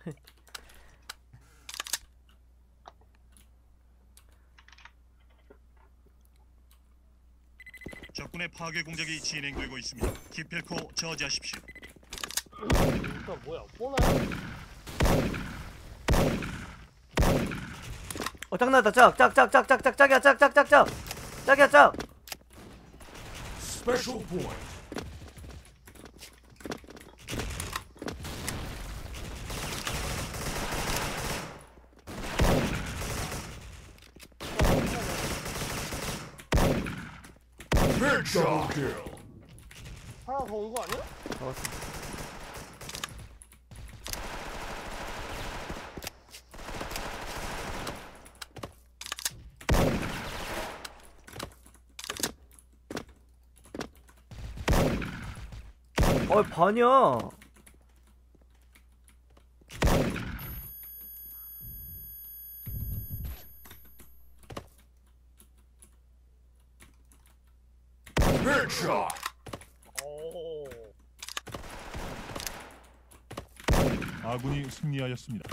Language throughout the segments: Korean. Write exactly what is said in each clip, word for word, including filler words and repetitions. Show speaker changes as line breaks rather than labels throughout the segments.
적군의 파괴 공작이 진행되고 있습니다. 기필코 저지하십시오.
이거 뭐야? 뽀나야?
어 짝나다 짝짝짝짝짝짝 짝이야 짝짝짝짝 짝이야 짝.
Special point. Headshot kill.
하나 더 온 거 아니야?
잡았어. 어이 반이야.
Headshot.
오.
아군이 승리하였습니다.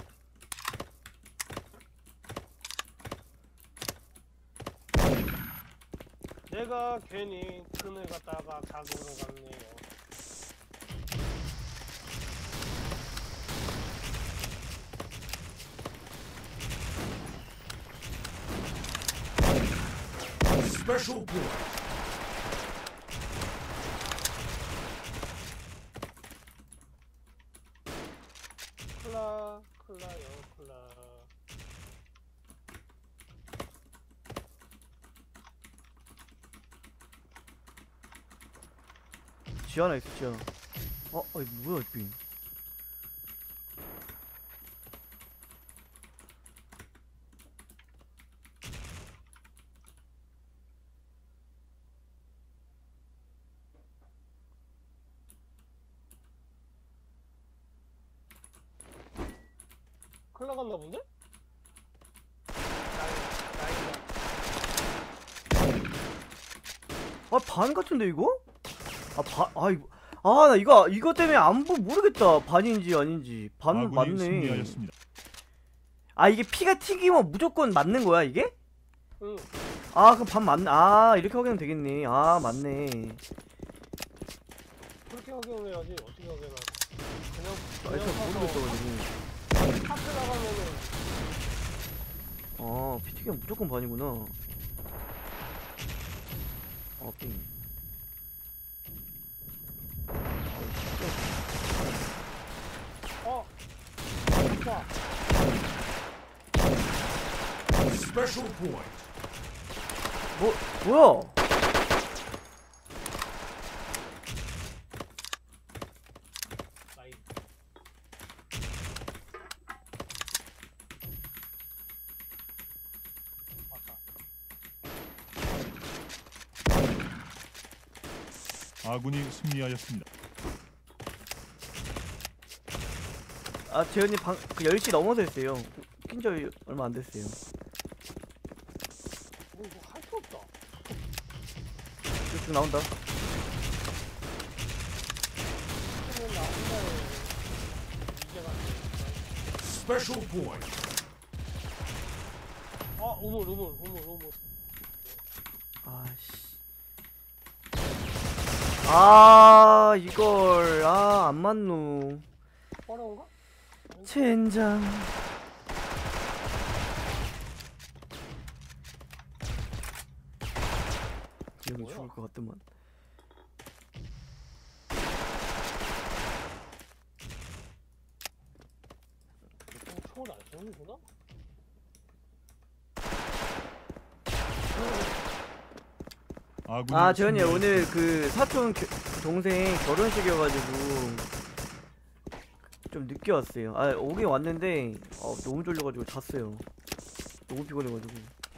내가 괜히 큰을 갖다가 작으로 갔네요.
Special point.
클라, 클라요, 클라.
지하나 있어 지하나. 어? 어이 뭐야 이
클라 갔나 본데?
아 반 같은데 이거? 아 반.. 아 이거.. 아 나 이거 이거 때문에 안 보.. 모르겠다. 반인지 아닌지. 반
아군이
맞네.
승리하였습니다.
아 이게 피가 튀기면 무조건 맞는 거야 이게?
응.
아 그럼 반 맞네. 아 이렇게 확인하면 되겠네. 아 맞네.
그렇게 확인을 해야지. 어떻게 확인을 하지? 그냥
아
그냥
이거
가서
모르겠어가지고.
카페 나가면은
아 피 튀기면 무조건 반이구나. 아 삥.
어. 아빠.
Special point.
뭐 뭐야?
나이. 맞다.
아군이 승리하였습니다.
아 재현님 방.. 그 열 시 넘어서 했어요. 낀지 얼마 안 됐어요.
뭐 이거 할 수 없다.
이거 지금 나온다.
그러면 나 혼자에 이제가 안 돼.
Special point.
아, 우물, 우물, 우물, 우물.
아씨. 아 이걸 아 안 맞노.
어려운가?
젠장. 여기
뭐야?
죽을 것 같더만.
보통 총을 안 쏘는구나?
아군이
아 재현이
승리하였습니다.
오늘 그 사촌 겨, 동생 결혼식이어가지고 좀 늦게 왔어요. 아 오긴 왔는데 어, 너무 졸려가지고 잤어요. 너무 피곤해가지고.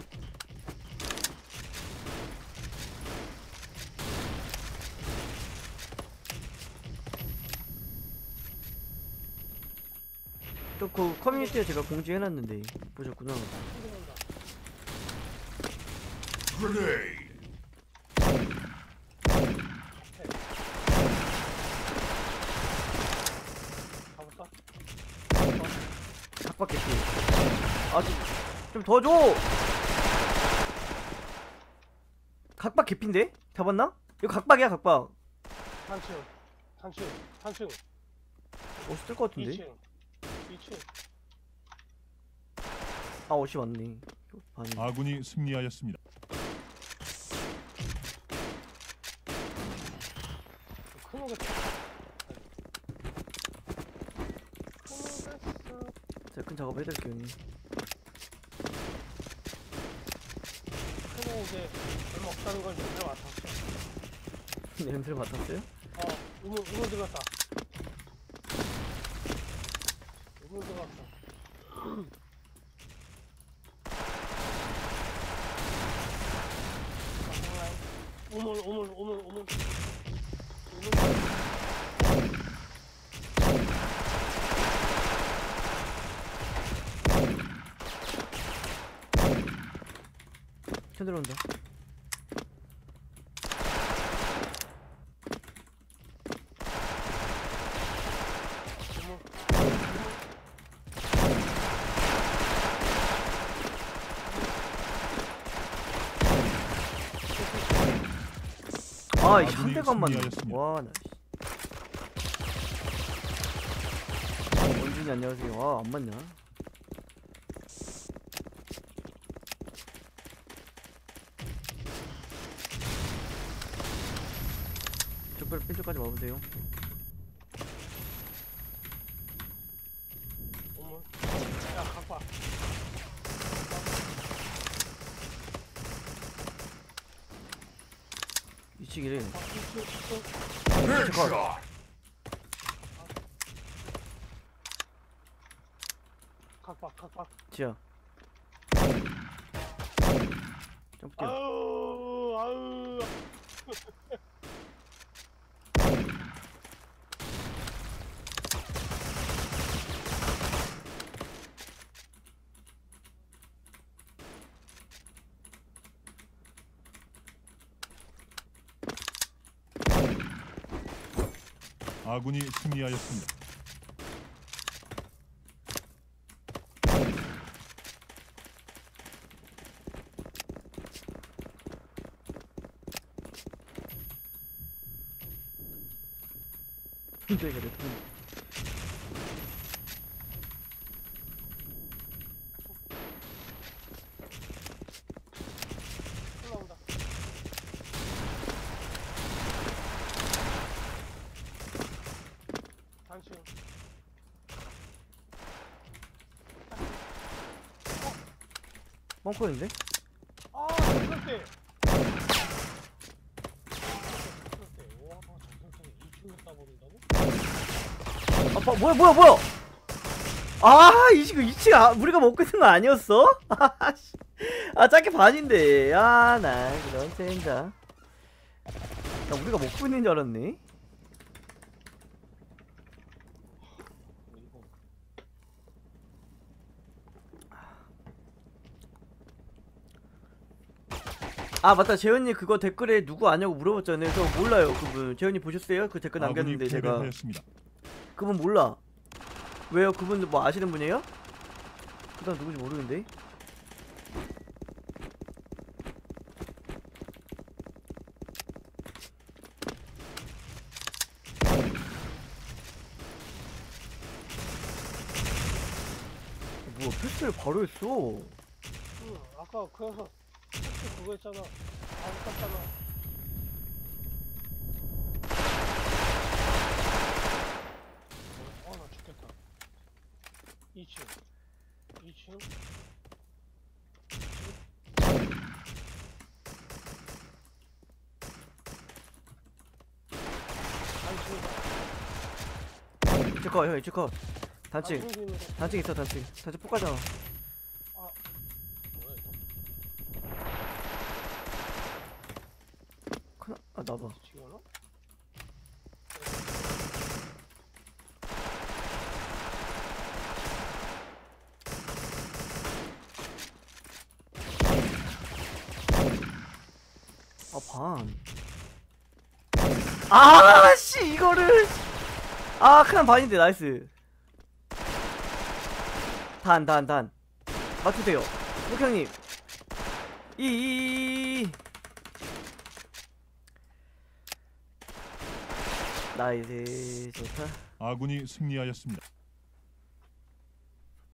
또 그 커뮤니티에 제가 공지해놨는데 보셨구나.
충분한다.
Grenade.
가볼까?
각박 개피. 아, 좀 도와줘! 각박 개피인데? 잡았나? 이거 각박이야, 각박.
한층 한층 한층
어시 뜰것 같은데?
이층 이층
아, 어시 왔네. 아니.
아군이 승리하였습니다.
큰 오겠다. 큰 오겠어.
제가 큰 작업 해드릴게요, 형님.
큰애 이제 얼마 없다는 걸 이제 맡았어.
냄새를 맡았어요?
어, 우물 우물 들어갔다. 우물 들어갔어. 우물 우물 우물 우물 우물.
캔 들어온다. 아, 이 한 대가 안 맞네.
승리하였습니다.
와, 나. 씨. 원준이 안녕하세요. 아, 안 맞냐? 족발 핀쪽까지 와보세요.
우물. 야, 갖고
이치기를.
Headshot.
각박 각박.
지야. 점프 뛰어.
아우 아우.
아군이 승리하였습니다.
근데 그래.
올라온다. 단층.
벙커인데?
아, 그럴 때. 와, 장난감이 이층을 따버린다고?
아, 봐, 뭐야, 뭐야, 뭐야! 아, 이 지금 이 층 아, 우리가 먹고 있는 거 아니었어? 아, 씨. 아, 짧게 반인데. 야, 나 그런 젠장. 나 우리가 먹고 있는 줄 알았네.
이거.
아, 맞다. 재현님 그거 댓글에 누구 아냐고 물어봤잖아요. 저 몰라요, 그분. 재현님 보셨어요? 그 댓글
아군이
남겼는데 제가.
패배하였습니다.
그분 몰라. 왜요? 그분 뭐 아시는 분이에요? 그 사람 누군지 모르는데. 뭐야, 패스를 바로 했어.
응, 아까 그래서 특히 그거 했잖아. 안 깠잖아. 어, 나 죽겠다. 이층. 이층. 단층.
체커, 형, 체커. 단층.
단층 뒤에
단층 있어, 단층. 단층 폭가잖아.
뭐야 이거?
크나? 아, 나봐.
지금 하나?
아, 반. 아, 씨, 이거를. 아, 크난 반인데, 나이스. 단, 단, 단. 맞추세요. 목형님. 이, 이, 이, 이. 나이스. 좋다.
아군이 승리하였습니다.